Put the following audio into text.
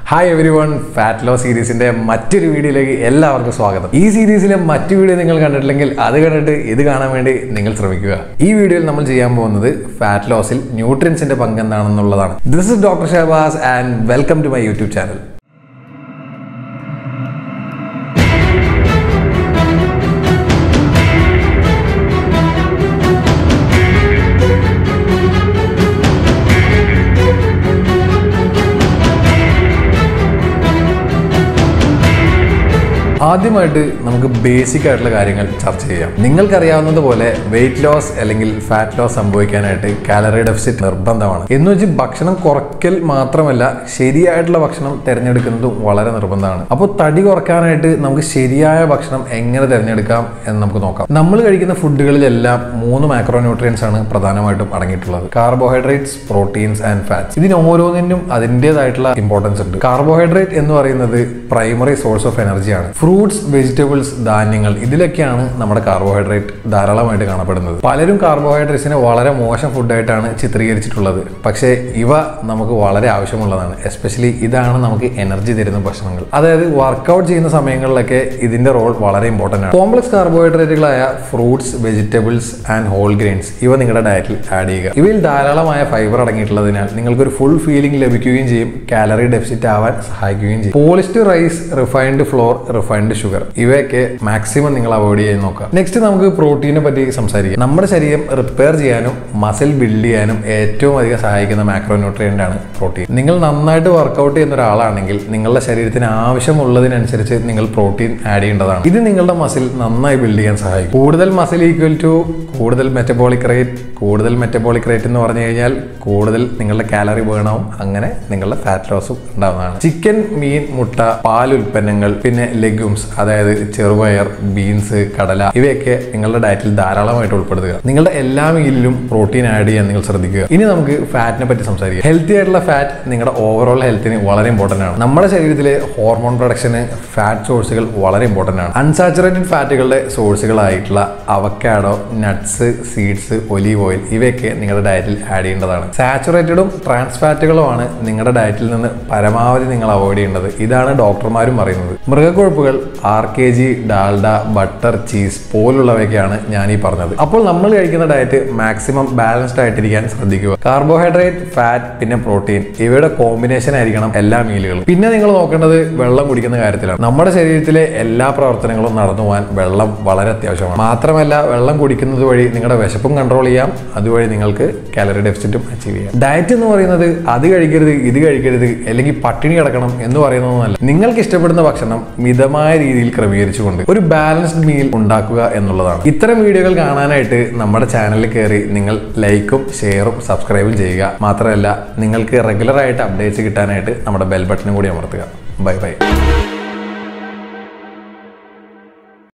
Hi everyone, fat loss സീരീസിന്റെ മറ്റൊരു വീഡിയോയിലേക്ക് എല്ലാവർക്കും സ്വാഗതം. ഈ സീരീസിലെ മറ്റു വീഡിയോ നിങ്ങൾ കണ്ടിട്ടില്ലെങ്കിൽ അത് കണ്ടിട്ട് ഇത് കാണാൻ വേണ്ടി നിങ്ങൾ ശ്രമിക്കുക. ഈ വീഡിയോയിൽ നമ്മൾ ചെയ്യാൻ പോകുന്നത് ഫാറ്റ് ലോസിൽ ന്യൂട്രിയൻസിന്റെ പങ്ക് എന്താണെന്നുള്ളതാണ്. This is doctor Shahbaz and welcome to my YouTube channel. ആദ്യമായിട്ട് നമുക്ക് ബേസിക് ആയിട്ടുള്ള കാര്യങ്ങൾ ചർച്ച ചെയ്യാം. നിങ്ങൾക്കറിയാവുന്നതുപോലെ വെയിറ്റ് ലോസ് അല്ലെങ്കിൽ ഫാറ്റ് ലോസ് സംഭവിക്കാനായിട്ട് കാലറി ഡെഫിസിറ്റ് നിർബന്ധമാണ്. എന്ന് വെച്ച് ഭക്ഷണം കുറയ്ക്കൽ മാത്രമല്ല, ശരിയായിട്ടുള്ള ഭക്ഷണം തിരഞ്ഞെടുക്കുന്നതും വളരെ നിർബന്ധമാണ്. അപ്പോൾ തടി കുറയ്ക്കാനായിട്ട് നമുക്ക് ശരിയായ ഭക്ഷണം എങ്ങനെ തിരഞ്ഞെടുക്കാം എന്ന് നമുക്ക് നോക്കാം. നമ്മൾ കഴിക്കുന്ന ഫുഡുകളിലെല്ലാം 3 മാക്രോ ന്യൂട്രിയൻസ് ആണ് പ്രധാനമായിട്ടും അടങ്ങിയിട്ടുള്ളത്: കാർബോഹൈഡ്രേറ്റ്സ്, പ്രോട്ടീൻസ് ആൻഡ് ഫാറ്റ്സ്. ഇതിന് ഓരോന്നിനും അതിൻ്റെതായിട്ടുള്ള ഇമ്പോർട്ടൻസ് ഉണ്ട്. കാർബോഹൈഡ്രേറ്റ് എന്ന് പറയുന്നത് പ്രൈമറി സോഴ്സ് ഓഫ് എനർജിയാണ്. ഫ്രൂട്ട്സ്, വെജിറ്റബിൾസ്, ധാന്യങ്ങൾ, ഇതിലൊക്കെയാണ് നമ്മുടെ കാർബോഹൈഡ്രേറ്റ് ധാരാളമായിട്ട് കാണപ്പെടുന്നത്. പലരും കാർബോഹൈഡ്രേറ്റ്സിനെ വളരെ മോശം ഫുഡായിട്ടാണ് ചിത്രീകരിച്ചിട്ടുള്ളത്. പക്ഷേ ഇവ നമുക്ക് വളരെ ആവശ്യമുള്ളതാണ്. എസ്പെഷ്യലി ഇതാണ് നമുക്ക് എനർജി തരുന്ന ഭക്ഷണങ്ങൾ. അതായത് വർക്കൗട്ട് ചെയ്യുന്ന സമയങ്ങളിലൊക്കെ ഇതിന്റെ റോൾ വളരെ ഇമ്പോർട്ടൻ്റ് ആണ്. കോംപ്ലക്സ് കാർബോഹൈഡ്രേറ്റുകളായ fruits, vegetables and whole grains ഇവ നിങ്ങളുടെ ഡയറ്റിൽ ആഡ് ചെയ്യുക. ഇവയിൽ ധാരാളമായ ഫൈബർ അടങ്ങിയിട്ടുള്ളതിനാൽ നിങ്ങൾക്കൊരു ഫുൾ ഫീലിംഗ് ലഭിക്കുകയും ചെയ്യും, കാലറി ഡെഫിസിറ്റ് ആവാൻ സഹായിക്കുകയും ചെയ്യും. Polished rice, refined flour, refined sugar ഇവയൊക്കെ മാക്സിമം നിങ്ങൾ അവോയ്ഡ് ചെയ്യാൻ നോക്കുക. നെക്സ്റ്റ് നമുക്ക് പ്രോട്ടീനെ പറ്റി സംസാരിക്കാം. നമ്മുടെ ശരീരം റിപ്പയർ ചെയ്യാനും മസിൽ ബിൽഡ് ചെയ്യാനും ഏറ്റവും അധികം സഹായിക്കുന്ന മാക്രോ ന്യൂട്രിയന്റ് ആണ് പ്രോട്ടീൻ. നിങ്ങൾ നന്നായിട്ട് വർക്കൗട്ട് ചെയ്യുന്ന ഒരാളാണെങ്കിൽ നിങ്ങളുടെ ശരീരത്തിന് ആവശ്യമുള്ളതിനനുസരിച്ച് നിങ്ങൾ പ്രോട്ടീൻ ആഡ് ചെയ്യേണ്ടതാണ്. ഇത് നിങ്ങളുടെ മസിൽ നന്നായി ബിൽഡ് ചെയ്യാൻ സഹായിക്കും. കൂടുതൽ മസിൽ ഈക്വൽ ടു കൂടുതൽ മെറ്റബോളിക് റേറ്റ്. കൂടുതൽ മെറ്റബോളിക് റേറ്റ് എന്ന് പറഞ്ഞു കഴിഞ്ഞാൽ കൂടുതൽ നിങ്ങളുടെ കാലറി ബേൺ ആവും, അങ്ങനെ നിങ്ങളുടെ ഫാറ്റ് ലോസും ഉണ്ടാവുന്നതാണ്. ചിക്കൻ, മീൻ, മുട്ട, പാൽ ഉൽപ്പന്നങ്ങൾ, പിന്നെ ലെഗ്യൂംസ് അതായത് ചെറുപയർ, ബീൻസ്, കടല ഇവയൊക്കെ നിങ്ങളുടെ ഡയറ്റിൽ ധാരാളമായിട്ട് ഉൾപ്പെടുത്തുക. നിങ്ങളുടെ എല്ലാ മീലിലും പ്രോട്ടീൻ ആഡ് ചെയ്യാൻ നിങ്ങൾ ശ്രദ്ധിക്കുക. ഇനി നമുക്ക് ഫാറ്റിനെ പറ്റി സംസാരിക്കാം. ഹെൽത്തി ആയിട്ടുള്ള ഫാറ്റ് നിങ്ങളുടെ ഓവറോൾ ഹെൽത്തിന് വളരെ ഇമ്പോർട്ടൻ്റ് ആണ്. നമ്മുടെ ശരീരത്തിലെ ഹോർമോൺ പ്രൊഡക്ഷന് ഫാറ്റ് സോഴ്സുകൾ വളരെ ഇമ്പോർട്ടൻ്റ് ആണ്. അൺസാച്ചുറേറ്റഡ് ഫാറ്റുകളുടെ സോഴ്സുകളായിട്ടുള്ള avocado, nuts, seeds, olive oil ഇവയൊക്കെ നിങ്ങളുടെ ഡയറ്റിൽ ആഡ് ചെയ്യേണ്ടതാണ്. സാച്ചുറേറ്റഡും ട്രാൻസ് ഫാറ്റുകളുമാണ് നിങ്ങളുടെ ഡയറ്റിൽ നിന്ന് പരമാവധി നിങ്ങൾ അവോയ്ഡ് ചെയ്യേണ്ടത്. ഇതാണ് ഡോക്ടർമാരും പറയുന്നത്. മൃഗക്കൊഴുപ്പുകൾ, RKG, ഡാൽഡ, ബട്ടർ, ചീസ് പോലുള്ളവയൊക്കെയാണ് ഞാൻ ഈ പറഞ്ഞത്. അപ്പോൾ നമ്മൾ കഴിക്കുന്ന ഡയറ്റ് മാക്സിമം ബാലൻസ്ഡ് ആയിട്ടിരിക്കാൻ ശ്രദ്ധിക്കുക. കാർബോഹൈഡ്രേറ്റ്, ഫാറ്റ്, പിന്നെ പ്രോട്ടീൻ ഇവയുടെ കോമ്പിനേഷൻ ആയിരിക്കണം എല്ലാ മീലുകളും. പിന്നെ നിങ്ങൾ നോക്കേണ്ടത് വെള്ളം കുടിക്കുന്ന കാര്യത്തിലാണ്. നമ്മുടെ ശരീരത്തിലെ എല്ലാ പ്രവർത്തനങ്ങളും നടന്നു പോകാൻ വെള്ളം വളരെ അത്യാവശ്യമാണ്. മാത്രമല്ല, വെള്ളം കുടിക്കുന്നത് വഴി നിങ്ങളുടെ വിശപ്പും കൺട്രോൾ ചെയ്യാം, അതുവഴി നിങ്ങൾക്ക് കാലറി ഡെഫിസിറ്റും അച്ചീവ് ചെയ്യാം. ഡയറ്റ് എന്ന് പറയുന്നത് അത് കഴിക്കരുത്, ഇത് കഴിക്കരുത്, അല്ലെങ്കിൽ പട്ടിണി കിടക്കണം എന്ന് പറയുന്നതൊന്നുമല്ല. നിങ്ങൾക്ക് ഇഷ്ടപ്പെടുന്ന ഭക്ഷണം മിതമായ രീതിയിൽ ക്രമീകരിച്ചുകൊണ്ട് ഒരു ബാലൻസ്ഡ് മീൽ ഉണ്ടാക്കുക എന്നുള്ളതാണ്. ഇത്തരം വീഡിയോകൾ കാണാനായിട്ട് നമ്മുടെ ചാനലിൽ കയറി നിങ്ങൾ ലൈക്കും ഷെയറും സബ്സ്ക്രൈബും ചെയ്യുക. മാത്രമല്ല, നിങ്ങൾക്ക് റെഗുലർ ആയിട്ട് അപ്ഡേറ്റ്സ് കിട്ടാനായിട്ട് നമ്മുടെ ബെൽ ബട്ടണും കൂടി അമർത്തുക. Bye by.